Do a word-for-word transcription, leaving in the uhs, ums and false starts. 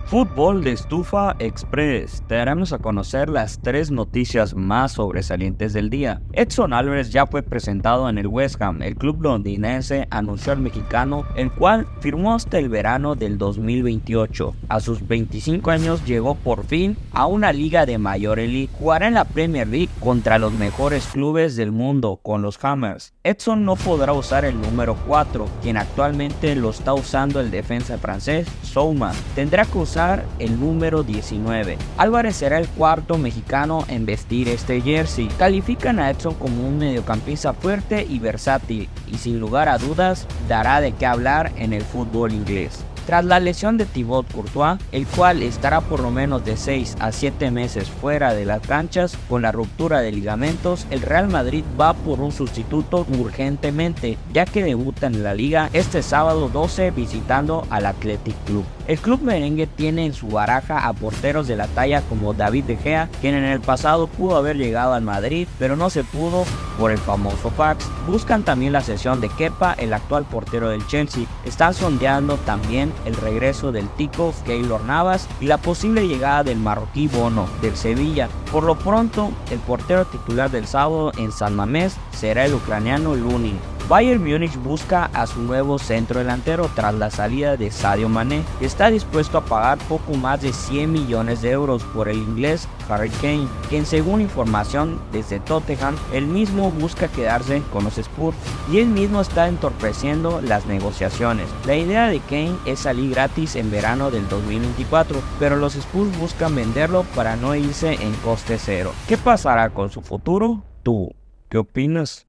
Fútbol de Estufa Express. Te daremos a conocer las tres noticias más sobresalientes del día. Edson Álvarez ya fue presentado en el West Ham. El club londinense anunció al mexicano, el cual firmó hasta el verano del dos mil veintiocho. A sus veinticinco años llegó por fin a una liga de mayor elite. Jugará en la Premier League contra los mejores clubes del mundo con los Hammers. Edson no podrá usar el número cuatro, quien actualmente lo está usando el defensa francés Souma. Tendrá que usar el número diecinueve. Álvarez será el cuarto mexicano en vestir este jersey. Califican a Edson como un mediocampista fuerte y versátil, y sin lugar a dudas dará de qué hablar en el fútbol inglés. Tras la lesión de Thibaut Courtois, el cual estará por lo menos de seis a siete meses fuera de las canchas con la ruptura de ligamentos, el Real Madrid va por un sustituto urgentemente, ya que debuta en la liga este sábado doce visitando al Athletic Club. El club merengue tiene en su baraja a porteros de la talla como David De Gea, quien en el pasado pudo haber llegado al Madrid, pero no se pudo por el famoso fax. Buscan también la cesión de Kepa, el actual portero del Chelsea. Están sondeando también el regreso del tico Keylor Navas y la posible llegada del marroquí Bono del Sevilla. Por lo pronto, el portero titular del sábado en San Mamés será el ucraniano Lunin. Bayern Múnich busca a su nuevo centro delantero tras la salida de Sadio Mané y está dispuesto a pagar poco más de cien millones de euros por el inglés Harry Kane, quien según información desde Tottenham, él mismo busca quedarse con los Spurs y él mismo está entorpeciendo las negociaciones. La idea de Kane es salir gratis en verano del dos mil veinticuatro, pero los Spurs buscan venderlo para no irse en coste cero. ¿Qué pasará con su futuro? ¿Tú qué opinas?